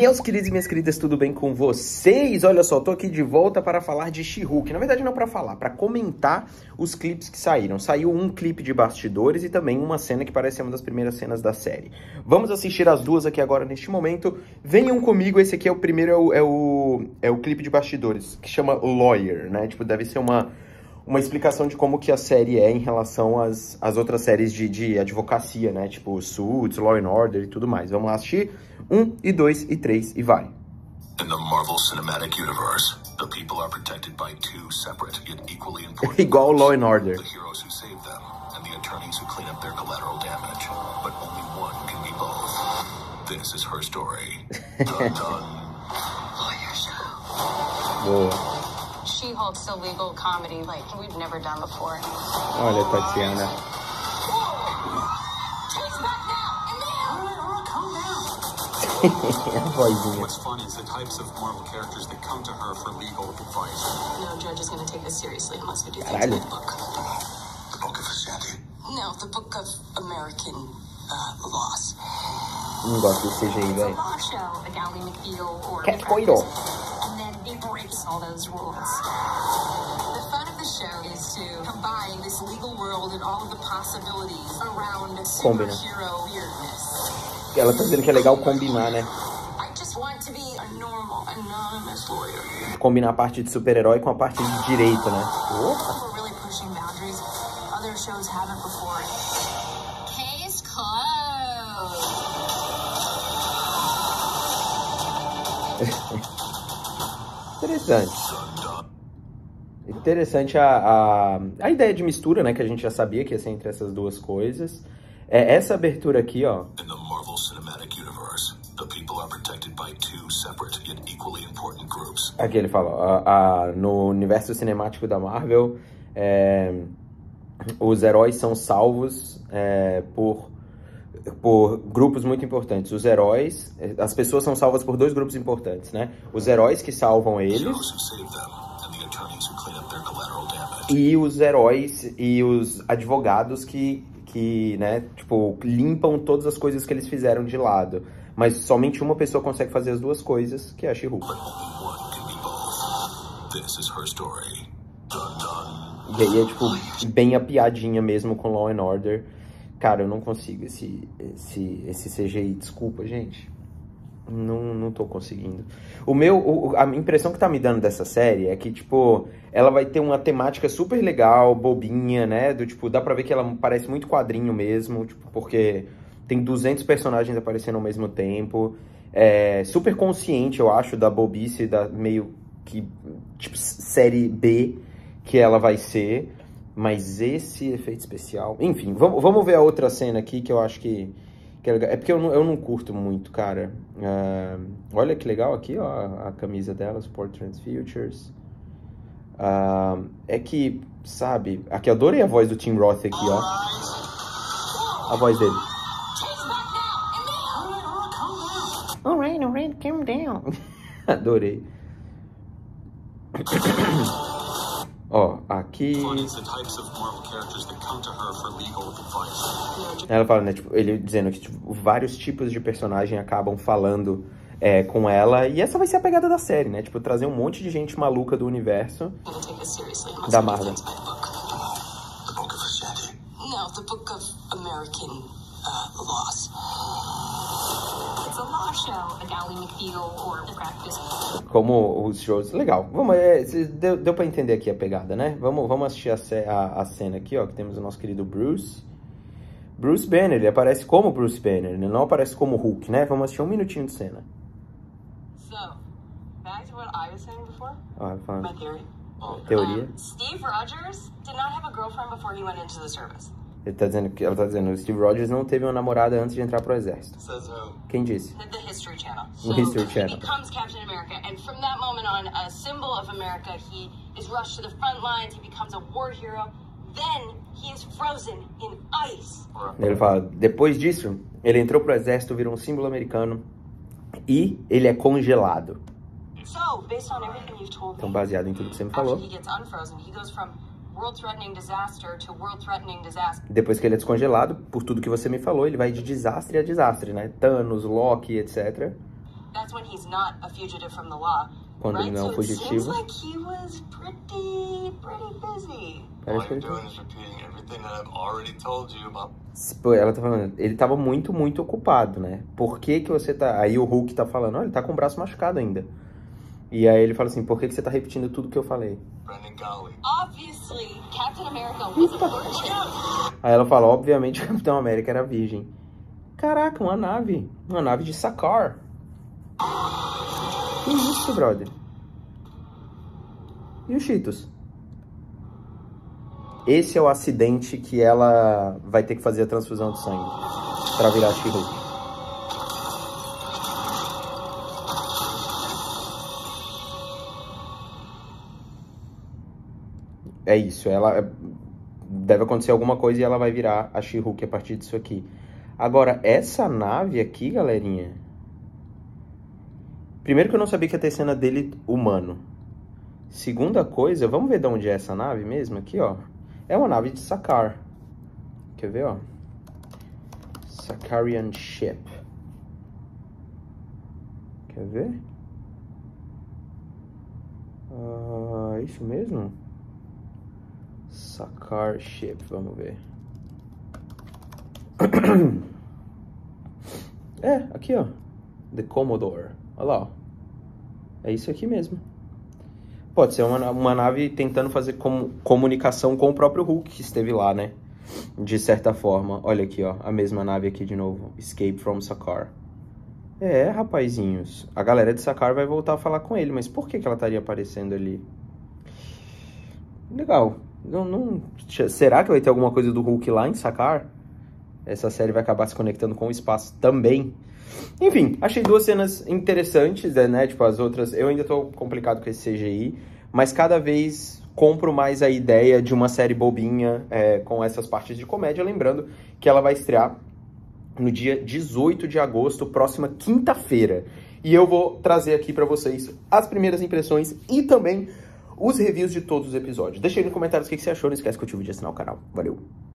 Meus queridos e minhas queridas, tudo bem com vocês? Olha só, tô aqui de volta para falar de She-Hulk. Na verdade não para falar, para comentar os clipes que saíram. Saiu um clipe de bastidores e também uma cena que parece ser uma das primeiras cenas da série. Vamos assistir as duas aqui agora neste momento. Venham comigo, esse aqui é o primeiro, é o clipe de bastidores, que chama Lawyer, né? Tipo, deve ser uma explicação de como que a série é em relação às outras séries de advocacia, né? Tipo Suits, Law and Order e tudo mais. Vamos lá assistir? 1, e 2, e 3, e vai. In the Marvel Cinematic Universe, the people are protected by two separate yet equally important Igual Law and Order. the heroes who save them and the attorneys who clean up their collateral damage. But only one can be both. This is her story. Dun dun. Lawyer show. Boa. She-Hulk's a legal comedy like we've never done before. Olha, Tatiana. A vozinha. What's funny is the types of Marvel characters that come to her for legal advice. No judge is going to take this seriously unless we do things Caralho. by the book. The Book of Ashanti. No, the book of American laws. Não gosto desse CGI, It's a velho. law show, a Gally McBeal or Cat Coiro. and then he breaks all those rules. The fun of the show is to combine this legal world and all of the possibilities around Combina. superhero weirdness. Ela tá dizendo que é legal combinar, né? I just want to be a normal, anonymous lawyer. Combinar a parte de super-herói com a parte de direito, né? Opa! We're really pushing boundaries. Other shows haven't before. Case closed. Interessante. Interessante a ideia de mistura, né? Que a gente já sabia que ia ser entre essas duas coisas. É essa abertura aqui, ó. In the Marvel Cinematic Universe, the people are protected by two separate yet equally important groups. Aqui ele fala, no universo cinemático da Marvel, os heróis são salvos por grupos muito importantes. Os heróis, as pessoas são salvas por dois grupos importantes, né? Os heróis que salvam eles Heroes who save them and the attorneys who clean up their collateral damage. e os heróis e os advogados que né, tipo, limpam todas as coisas que eles fizeram de lado. Mas somente uma pessoa consegue fazer as duas coisas, que é a She-Hulk. But only one can be both. This is her story. Dun dun. E aí é, tipo, bem a piadinha mesmo com Law and Order. Cara, eu não consigo esse CGI. Desculpa, gente. Não tô conseguindo. A impressão que tá me dando dessa série é que, tipo, ela vai ter uma temática super legal, bobinha, né? Do tipo, dá pra ver que ela parece muito quadrinho mesmo, tipo, porque tem 200 personagens aparecendo ao mesmo tempo. É super consciente, eu acho, da bobice, da meio que, tipo, série B que ela vai ser. Mas esse efeito especial... Enfim, vamos ver a outra cena aqui que eu acho que é legal. É porque eu não curto muito, cara. Olha que legal aqui, ó, a camisa dela, Sport Trends Futures. É que, sabe... Aqui, eu adorei a voz do Tim Roth aqui, ó. A voz dele. Alright, calm down. Adorei. Ó, aqui... Funny is the types of Marvel characters that come to her for legal advice. Ela fala, né, tipo, ele dizendo que tipo, vários tipos de personagem acabam falando com ela. E essa vai ser a pegada da série, né? Tipo, trazer um monte de gente maluca do universo da Marvel. The Book of Ashanti. No, the book of American laws. It's a law show, a Gally McBeal or practice. Como os shows... Legal. Vamos, deu pra entender aqui a pegada, né? Vamos assistir a cena aqui, ó. Que temos o nosso querido Bruce. Bruce Banner, ele aparece como Bruce Banner, ele não aparece como Hulk, né? Vamos assistir um minutinho de cena. So, back to what I was saying before. Ó, ele falando, My theory. teoria. Steve Rogers did not have a girlfriend before he went into the service. Ela tá dizendo, o Steve Rogers não teve uma namorada antes de entrar pro exército. Says who? Quem disse? The History Channel. The History Channel. He becomes Captain America, and from that moment on, a symbol of America, he is rushed to the front lines, he becomes a war hero, then he is frozen in ice. Ele fala, depois disso, ele entrou pro exército, virou um símbolo americano e ele é congelado. So, based on everything you've told Então, me, baseado em tudo que você me after falou, he gets unfrozen, he goes from world-threatening disaster to world-threatening disaster. depois que ele é descongelado, por tudo que você me falou, ele vai de desastre a desastre, né? Thanos, Loki, etc. That's when he's not a fugitive from the law. Quando ele não é um So it seems fugitivo. like he was pretty busy. All Parece que you're ele tá... doing is repeating everything that I've already told you about. Pô, ela tá falando, ele tava muito ocupado, né? Por que que você tá... Aí o Hulk tá falando, olha, ele tá com o braço machucado ainda. E aí ele fala assim, por que que você tá repetindo tudo que eu falei? Brendan Galley. Obviously, Captain America was a virgin. Aí ela fala, obviamente o Capitão América era virgem. Caraca, uma nave de Sakaar. Que isso, brother? E os Cheetos? Esse é o acidente que ela vai ter que fazer a transfusão de sangue pra virar She-Hulk. É isso, ela deve acontecer alguma coisa e ela vai virar a She-Hulk a partir disso aqui. Agora, essa nave aqui, galerinha... Primeiro que eu não sabia que ia ter cena dele humano. Segunda coisa, vamos ver de onde é essa nave mesmo? Aqui, ó. É uma nave de Sakaar. Quer ver, ó? Sakaarian Ship. Quer ver? É isso mesmo? Sakaar Ship, vamos ver. É, aqui, ó. The Commodore. Olha lá, ó. É isso aqui mesmo. Pode ser uma nave tentando fazer comunicação com o próprio Hulk que esteve lá, né? De certa forma. Olha aqui, ó. A mesma nave aqui de novo. Escape from Sakaar. É, rapazinhos. A galera de Sakaar vai voltar a falar com ele. Mas por que que ela estaria aparecendo ali? Legal. Será que vai ter alguma coisa do Hulk lá em Sakaar? Essa série vai acabar se conectando com o espaço também. Enfim, achei duas cenas interessantes, né? Tipo, as outras... Eu ainda tô complicado com esse CGI, mas cada vez compro mais a ideia de uma série bobinha com essas partes de comédia. Lembrando que ela vai estrear no dia 18 de agosto, próxima quinta-feira. E eu vou trazer aqui pra vocês as primeiras impressões e também os reviews de todos os episódios. Deixa aí nos comentários o que você achou. Não esquece de curtir o vídeo e assinar o canal. Valeu!